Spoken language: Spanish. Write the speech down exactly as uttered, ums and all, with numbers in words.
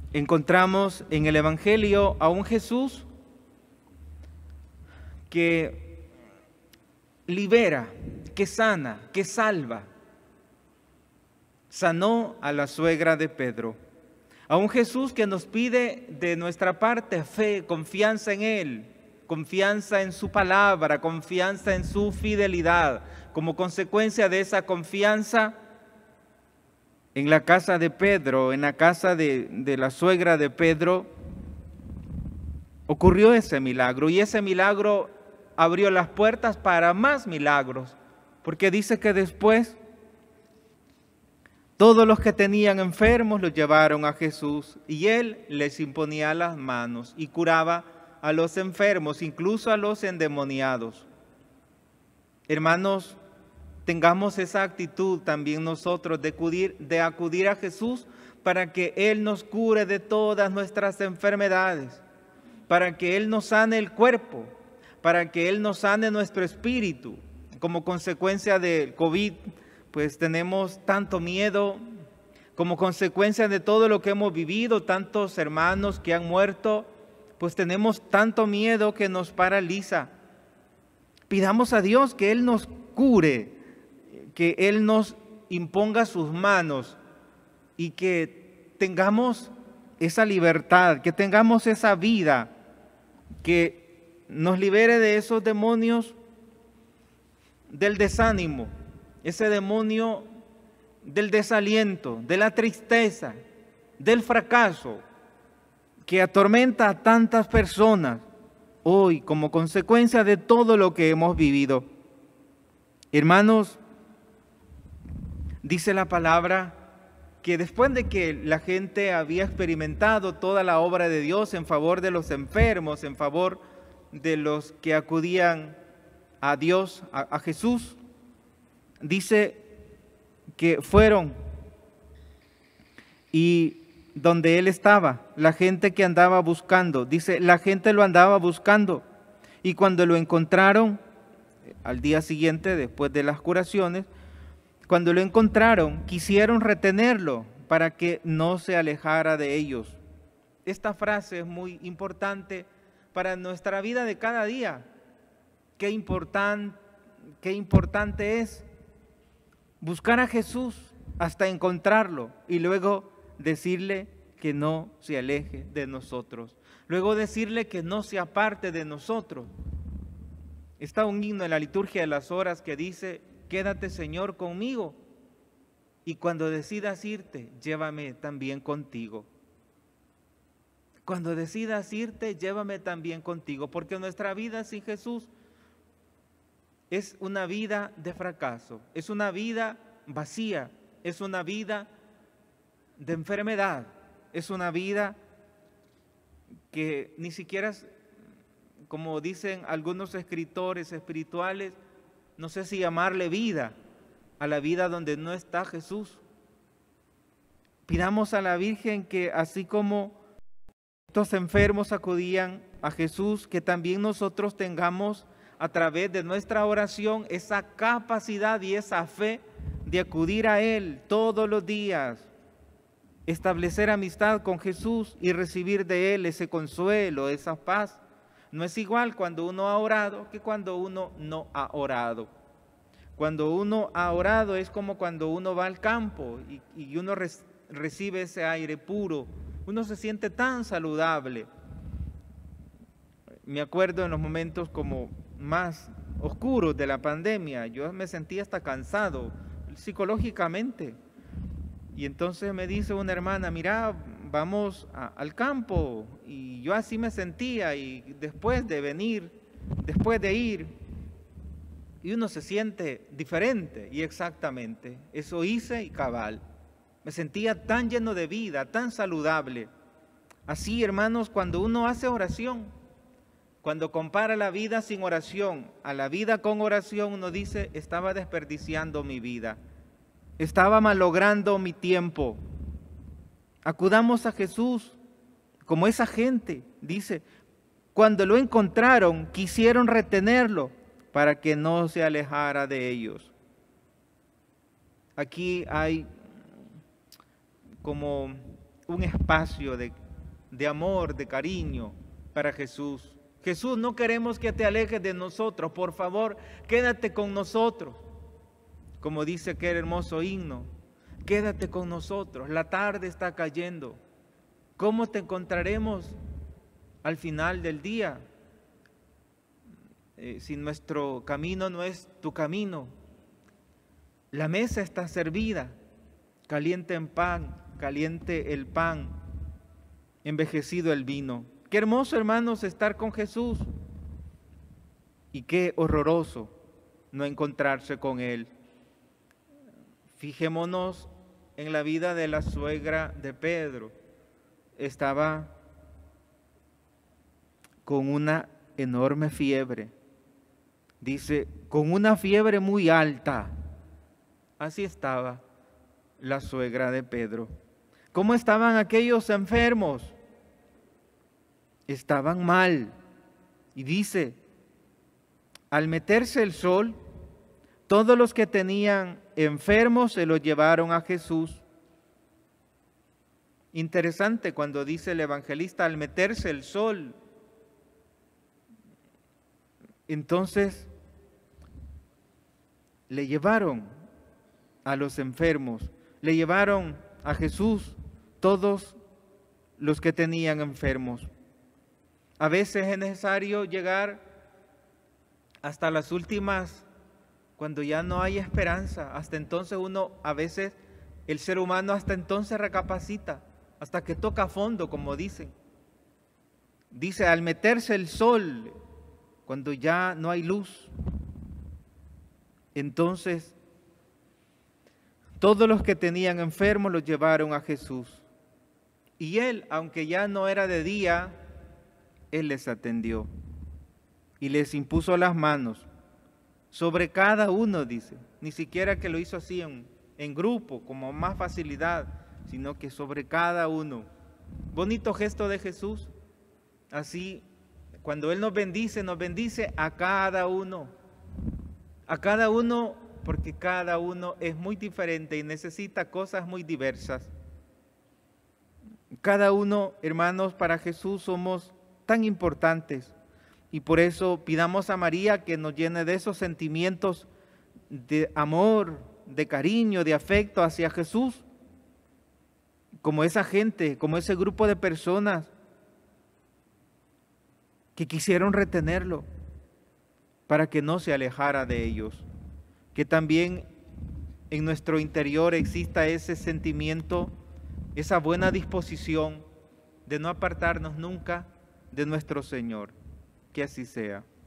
encontramos en el Evangelio a un Jesús que libera, que sana, que salva. Sanó a la suegra de Pedro. A un Jesús que nos pide de nuestra parte fe, confianza en Él, confianza en su palabra, confianza en su fidelidad. Como consecuencia de esa confianza, en la casa de Pedro, en la casa de, de la suegra de Pedro, ocurrió ese milagro. Y ese milagro abrió las puertas para más milagros, porque dice que después todos los que tenían enfermos los llevaron a Jesús y Él les imponía las manos y curaba a los enfermos, incluso a los endemoniados. Hermanos, tengamos esa actitud también nosotros de acudir, de acudir a Jesús para que Él nos cure de todas nuestras enfermedades, para que Él nos sane el cuerpo, para que Él nos sane nuestro espíritu. Como consecuencia del COVID, pues tenemos tanto miedo, como consecuencia de todo lo que hemos vivido, tantos hermanos que han muerto, pues tenemos tanto miedo que nos paraliza. Pidamos a Dios que Él nos cure, que Él nos imponga sus manos y que tengamos esa libertad, que tengamos esa vida, que nos libere de esos demonios del desánimo, ese demonio del desaliento, de la tristeza, del fracaso, que atormenta a tantas personas hoy como consecuencia de todo lo que hemos vivido. Hermanos, dice la palabra que después de que la gente había experimentado toda la obra de Dios en favor de los enfermos, en favor de los que acudían a Dios, a, a Jesús, dice que fueron y donde Él estaba, la gente que andaba buscando, dice, la gente lo andaba buscando y cuando lo encontraron, al día siguiente, después de las curaciones, cuando lo encontraron, quisieron retenerlo para que no se alejara de ellos. Esta frase es muy importante para nuestra vida de cada día. Qué importan, qué importante es buscar a Jesús hasta encontrarlo y luego decirle que no se aleje de nosotros. Luego decirle que no se aparte de nosotros. Está un himno en la liturgia de las horas que dice, quédate Señor conmigo y cuando decidas irte, llévame también contigo. Cuando decidas irte, llévame también contigo, porque nuestra vida sin Jesús es una vida de fracaso, es una vida vacía, es una vida de enfermedad, es una vida que ni siquiera, como dicen algunos escritores espirituales, no sé si llamarle vida, a la vida donde no está Jesús. Pidamos a la Virgen que así como estos enfermos acudían a Jesús, que también nosotros tengamos a través de nuestra oración esa capacidad y esa fe de acudir a Él todos los días, establecer amistad con Jesús y recibir de Él ese consuelo, esa paz. No es igual cuando uno ha orado que cuando uno no ha orado. Cuando uno ha orado es como cuando uno va al campo y, y uno re, recibe ese aire puro, uno se siente tan saludable. Me acuerdo en los momentos como más oscuros de la pandemia, yo me sentía hasta cansado psicológicamente. Y entonces me dice una hermana, mira, vamos a, al campo. Y yo así me sentía y después de venir, después de ir, y uno se siente diferente. Y exactamente, eso hice y cabal. Me sentía tan lleno de vida, tan saludable. Así, hermanos, cuando uno hace oración, cuando compara la vida sin oración a la vida con oración, uno dice, estaba desperdiciando mi vida, estaba malogrando mi tiempo. Acudamos a Jesús como esa gente, dice, cuando lo encontraron, quisieron retenerlo para que no se alejara de ellos. Aquí hay como un espacio de, de amor, de cariño para Jesús. Jesús, no queremos que te alejes de nosotros, por favor, quédate con nosotros. Como dice aquel hermoso himno, quédate con nosotros, la tarde está cayendo. ¿Cómo te encontraremos al final del día? Eh, si nuestro camino no es tu camino. La mesa está servida, caliente en pan, caliente el pan, envejecido el vino. Qué hermoso, hermanos, estar con Jesús. Y qué horroroso no encontrarse con Él. Fijémonos en la vida de la suegra de Pedro. Estaba con una enorme fiebre. Dice, con una fiebre muy alta. Así estaba la suegra de Pedro. ¿Cómo estaban aquellos enfermos? Estaban mal. Y dice, al meterse el sol, todos los que tenían enfermos se los llevaron a Jesús. Interesante cuando dice el evangelista, al meterse el sol. Entonces, le llevaron a los enfermos, le llevaron a Jesús todos los que tenían enfermos. A veces es necesario llegar hasta las últimas, cuando ya no hay esperanza. Hasta entonces uno, a veces, el ser humano hasta entonces recapacita, hasta que toca fondo, como dicen. Dice, al meterse el sol, cuando ya no hay luz, entonces todos los que tenían enfermos los llevaron a Jesús. Y Él, aunque ya no era de día, Él les atendió y les impuso las manos sobre cada uno, dice. Ni siquiera que lo hizo así en, en grupo, como más facilidad, sino que sobre cada uno. Bonito gesto de Jesús. Así, cuando Él nos bendice, nos bendice a cada uno. A cada uno, porque cada uno es muy diferente y necesita cosas muy diversas. Cada uno, hermanos, para Jesús somos tan importantes. Y por eso pidamos a María que nos llene de esos sentimientos de amor, de cariño, de afecto hacia Jesús. Como esa gente, como ese grupo de personas que quisieron retenerlo para que no se alejara de ellos. Que también en nuestro interior exista ese sentimiento, esa buena disposición de no apartarnos nunca de nuestro Señor. Que así sea.